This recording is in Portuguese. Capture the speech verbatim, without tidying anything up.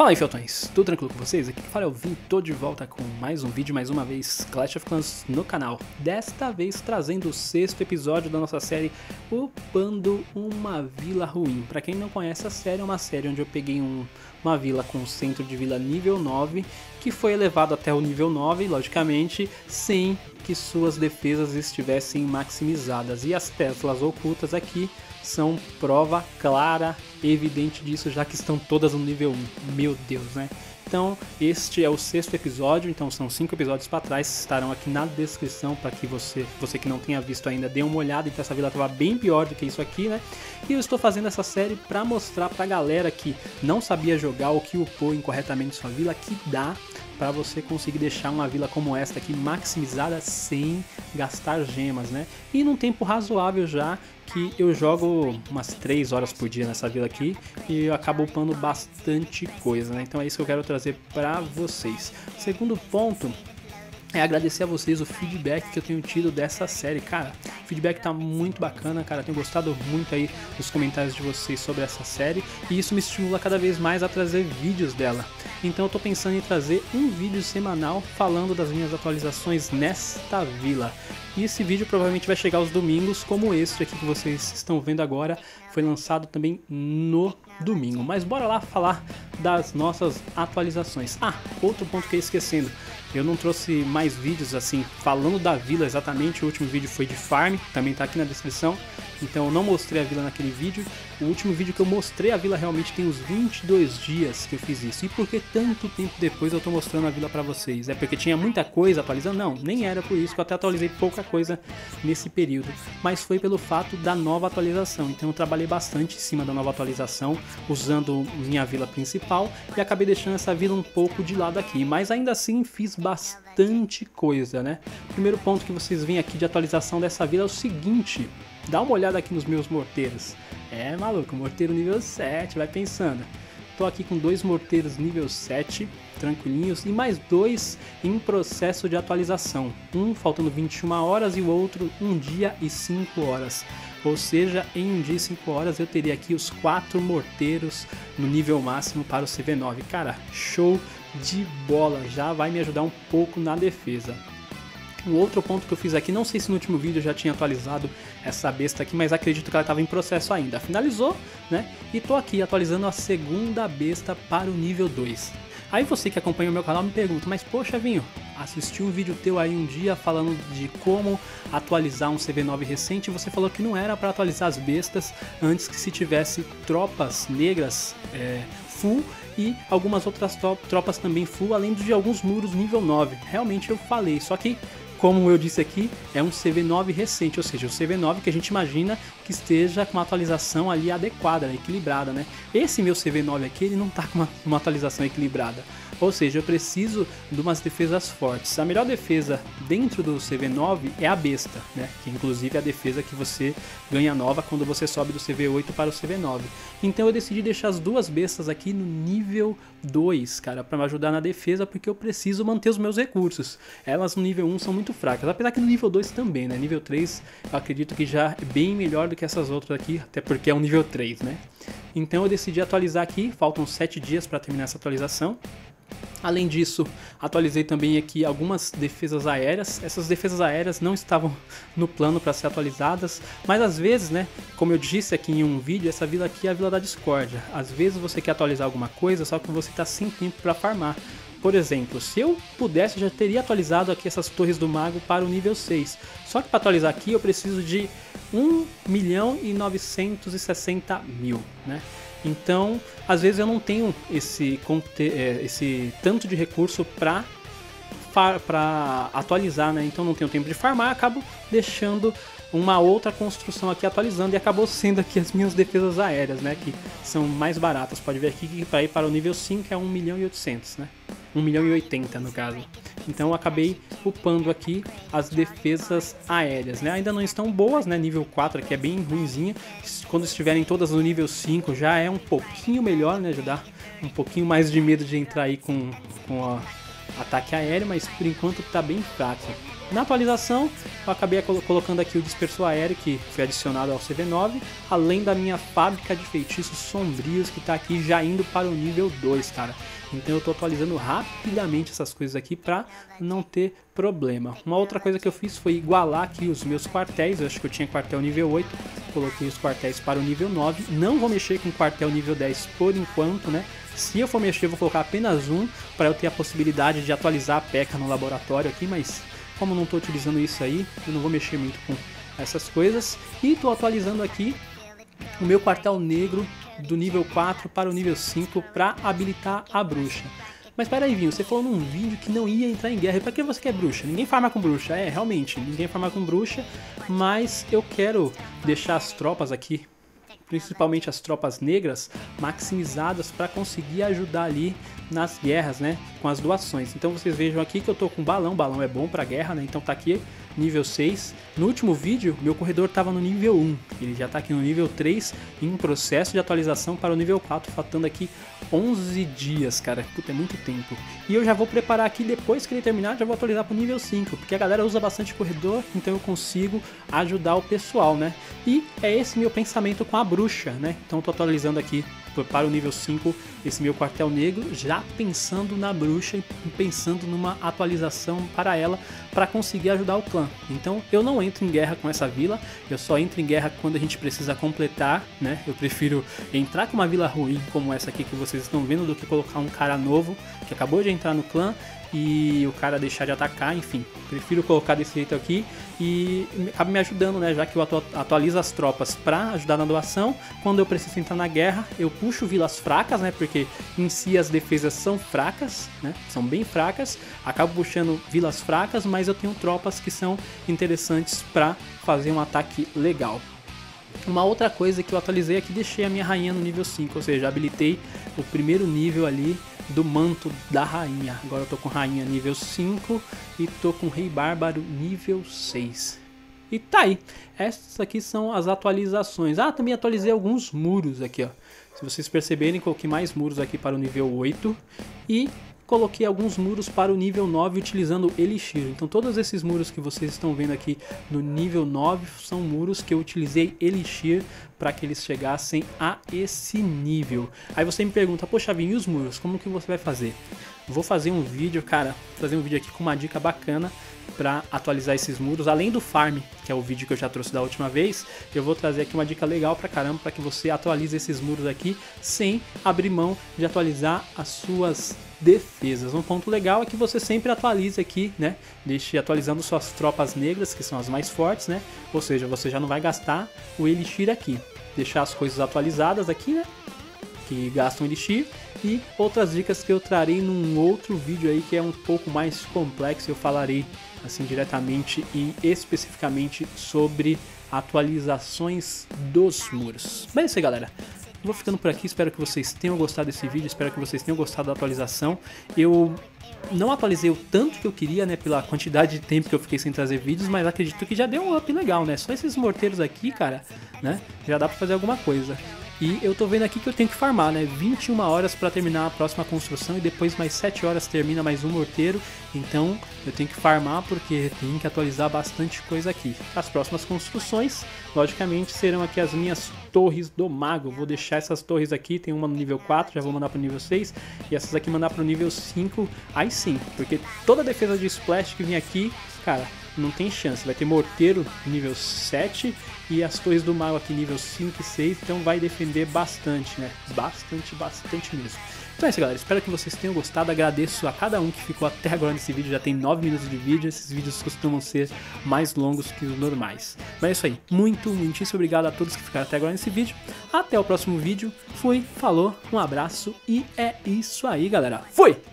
Fala aí, Feltões, tudo tranquilo com vocês? Aqui que fala eu vim, tô de volta com mais um vídeo, mais uma vez Clash of Clans no canal. Desta vez trazendo o sexto episódio da nossa série Upando uma Vila Ruim. Pra quem não conhece, a série é uma série onde eu peguei um, uma vila com centro de vila nível nove, que foi elevado até o nível nove, logicamente, sem que suas defesas estivessem maximizadas. E as Teslas ocultas aqui são prova clara, evidente disso, já que estão todas no nível um. Meu Deus, né? Então, este é o sexto episódio, então são cinco episódios para trás, estarão aqui na descrição para que você, você que não tenha visto ainda, dê uma olhada. Então essa vila estava bem pior do que isso aqui, né? E eu estou fazendo essa série para mostrar pra galera que não sabia jogar ou que upou incorretamente sua vila, que dá para você conseguir deixar uma vila como esta aqui maximizada sem gastar gemas, né? E num tempo razoável já, que eu jogo umas três horas por dia nessa vila aqui e eu acabo upando bastante coisa, né? Então é isso que eu quero trazer para vocês. Segundo ponto é agradecer a vocês o feedback que eu tenho tido dessa série. Cara, o feedback tá muito bacana, cara. Eu tenho gostado muito aí dos comentários de vocês sobre essa série e isso me estimula cada vez mais a trazer vídeos dela. Então eu tô pensando em trazer um vídeo semanal falando das minhas atualizações nesta vila. E esse vídeo provavelmente vai chegar aos domingos, como este aqui que vocês estão vendo agora, foi lançado também no domingo. Mas bora lá falar das nossas atualizações. Ah, outro ponto que eu ia esquecendo. Eu não trouxe mais vídeos assim, falando da vila exatamente. O último vídeo foi de farm, também tá aqui na descrição. Então eu não mostrei a vila naquele vídeo. O último vídeo que eu mostrei a vila realmente tem uns vinte e dois dias que eu fiz isso. E por que tanto tempo depois eu tô mostrando a vila pra vocês? É porque tinha muita coisa atualizando? Não, nem era por isso que eu até atualizei pouca coisa nesse período. Mas foi pelo fato da nova atualização. Então eu trabalhei bastante em cima da nova atualização, usando minha vila principal. E acabei deixando essa vila um pouco de lado aqui. Mas ainda assim fiz bastante coisa, né? O primeiro ponto que vocês veem aqui de atualização dessa vila é o seguinte. Dá uma olhada aqui nos meus morteiros. É, maluco, morteiro nível sete, vai pensando. Tô aqui com dois morteiros nível sete, tranquilinhos, e mais dois em processo de atualização. Um faltando vinte e uma horas e o outro um dia e cinco horas. Ou seja, em um dia e cinco horas eu teria aqui os quatro morteiros no nível máximo para o C V nove. Cara, show de bola, já vai me ajudar um pouco na defesa. Um outro ponto que eu fiz aqui, não sei se no último vídeo eu já tinha atualizado essa besta aqui, mas acredito que ela estava em processo ainda. Finalizou, né? E tô aqui atualizando a segunda besta para o nível dois. Aí você que acompanha o meu canal me pergunta, mas poxa Vinho, assisti um vídeo teu aí um dia falando de como atualizar um C V nove recente e você falou que não era para atualizar as bestas antes que se tivesse tropas negras é, full e algumas outras tropas também full, além de alguns muros nível nove. Realmente eu falei, só que como eu disse aqui, é um C V nove recente, ou seja, o C V nove que a gente imagina que esteja com uma atualização ali adequada, equilibrada, né? Esse meu C V nove aqui, ele não está com uma, uma atualização equilibrada. Ou seja, eu preciso de umas defesas fortes. A melhor defesa dentro do C V nove é a besta, né? Que inclusive é a defesa que você ganha nova quando você sobe do C V oito para o C V nove. Então eu decidi deixar as duas bestas aqui no nível dois, cara, para me ajudar na defesa, porque eu preciso manter os meus recursos. Elas no nível um são muito fracas, apesar que no nível dois também, né? Nível três eu acredito que já é bem melhor do que essas outras aqui, até porque é um nível três, né? Então eu decidi atualizar aqui, faltam sete dias para terminar essa atualização. Além disso, atualizei também aqui algumas defesas aéreas. Essas defesas aéreas não estavam no plano para ser atualizadas, mas às vezes, né, como eu disse aqui em um vídeo, essa vila aqui é a Vila da Discórdia. Às vezes você quer atualizar alguma coisa, só que você está sem tempo para farmar. Por exemplo, se eu pudesse, eu já teria atualizado aqui essas torres do mago para o nível seis. Só que para atualizar aqui eu preciso de um milhão e novecentos e sessenta mil, né? Então, às vezes eu não tenho esse, esse tanto de recurso para para atualizar, né? Então não tenho tempo de farmar, acabo deixando uma outra construção aqui atualizando e acabou sendo aqui as minhas defesas aéreas, né? Que são mais baratas. Pode ver aqui que para ir para o nível cinco é um milhão e oitocentos, né? um milhão e oitenta no caso. Então eu acabei upando aqui as defesas aéreas, né? Ainda não estão boas, né? Nível quatro aqui é bem ruinzinha. Quando estiverem todas no nível cinco já é um pouquinho melhor, né? Já dá um pouquinho mais de medo de entrar aí com, com a ataque aéreo, mas por enquanto tá bem fraco. Na atualização, eu acabei colocando aqui o dispersor aéreo que foi adicionado ao C V nove, além da minha fábrica de feitiços sombrios que está aqui já indo para o nível dois, cara. Então eu estou atualizando rapidamente essas coisas aqui para não ter problema. Uma outra coisa que eu fiz foi igualar aqui os meus quartéis. Eu acho que eu tinha quartel nível oito, coloquei os quartéis para o nível nove. Não vou mexer com o quartel nível dez por enquanto, né? Se eu for mexer, eu vou colocar apenas um para eu ter a possibilidade de atualizar a P E K A no laboratório aqui, mas como eu não estou utilizando isso aí, eu não vou mexer muito com essas coisas. E estou atualizando aqui o meu quartel negro do nível quatro para o nível cinco para habilitar a bruxa. Mas pera aí, Vinho, você falou num vídeo que não ia entrar em guerra. E pra que você quer bruxa? Ninguém farma com bruxa. É, realmente, ninguém farma com bruxa. Mas eu quero deixar as tropas aqui, principalmente as tropas negras, maximizadas para conseguir ajudar ali nas guerras, né? Com as doações. Então vocês vejam aqui que eu tô com balão. Balão é bom pra guerra, né? Então tá aqui nível seis. No último vídeo, meu corredor estava no nível um. Ele já está aqui no nível três, em processo de atualização para o nível quatro, faltando aqui onze dias, cara. Puta, é muito tempo. E eu já vou preparar aqui, depois que ele terminar, já vou atualizar para o nível cinco, porque a galera usa bastante corredor, então eu consigo ajudar o pessoal, né? E é esse meu pensamento com a bruxa, né? Então eu tô atualizando aqui para o nível cinco esse meu quartel negro, já pensando na bruxa e pensando numa atualização para ela, para conseguir ajudar o clã. Então eu não entro em guerra com essa vila, eu só entro em guerra quando a gente precisa completar, né? Eu prefiro entrar com uma vila ruim como essa aqui que vocês estão vendo, do que colocar um cara novo que acabou de entrar no clã e o cara deixar de atacar. Enfim, prefiro colocar desse jeito aqui e acaba me ajudando, né? Já que eu atualizo as tropas para ajudar na doação. Quando eu preciso entrar na guerra, eu puxo vilas fracas, né? Porque em si as defesas são fracas, né? São bem fracas. Acabo puxando vilas fracas, mas eu tenho tropas que são interessantes para fazer um ataque legal. Uma outra coisa que eu atualizei aqui, deixei a minha rainha no nível cinco, ou seja, habilitei o primeiro nível ali do manto da rainha. Agora eu tô com rainha nível cinco e tô com rei bárbaro nível seis. E tá aí, essas aqui são as atualizações. Ah, também atualizei alguns muros aqui, ó. Se vocês perceberem, coloquei mais muros aqui para o nível oito e coloquei alguns muros para o nível nove utilizando Elixir. Então todos esses muros que vocês estão vendo aqui no nível nove são muros que eu utilizei Elixir para que eles chegassem a esse nível. Aí você me pergunta, poxa, Vinho, e os muros? Como que você vai fazer? Vou fazer um vídeo, cara, fazer um vídeo aqui com uma dica bacana para atualizar esses muros, além do farm, que é o vídeo que eu já trouxe da última vez. Eu vou trazer aqui uma dica legal pra caramba, para que você atualize esses muros aqui sem abrir mão de atualizar as suas defesas. Um ponto legal é que você sempre atualize aqui, né? Deixe atualizando suas tropas negras, que são as mais fortes, né? Ou seja, você já não vai gastar o Elixir aqui. Deixar as coisas atualizadas aqui, né? Que gastam Elixir. E outras dicas que eu trarei num outro vídeo aí que é um pouco mais complexo. Eu falarei assim diretamente e especificamente sobre atualizações dos muros. Bem, é isso aí, galera. Vou ficando por aqui, espero que vocês tenham gostado desse vídeo, espero que vocês tenham gostado da atualização. Eu não atualizei o tanto que eu queria, né, pela quantidade de tempo que eu fiquei sem trazer vídeos, mas acredito que já deu um up legal, né? Só esses morteiros aqui, cara, né, já dá pra fazer alguma coisa. E eu tô vendo aqui que eu tenho que farmar, né, vinte e uma horas para terminar a próxima construção e depois mais sete horas termina mais um morteiro. Então eu tenho que farmar porque tem que atualizar bastante coisa aqui. As próximas construções, logicamente, serão aqui as minhas torres do mago. Vou deixar essas torres aqui, tem uma no nível quatro, já vou mandar pro nível seis. E essas aqui mandar pro nível cinco, aí sim. Porque toda a defesa de splash que vem aqui, cara, não tem chance. Vai ter morteiro nível sete e as torres do mago aqui nível cinco e seis, então vai defender bastante, né? Bastante, bastante mesmo. Então é isso, galera, espero que vocês tenham gostado, agradeço a cada um que ficou até agora nesse vídeo, já tem nove minutos de vídeo, esses vídeos costumam ser mais longos que os normais. Mas é isso aí, muito, muitíssimo obrigado a todos que ficaram até agora nesse vídeo, até o próximo vídeo, fui, falou, um abraço e é isso aí, galera, fui!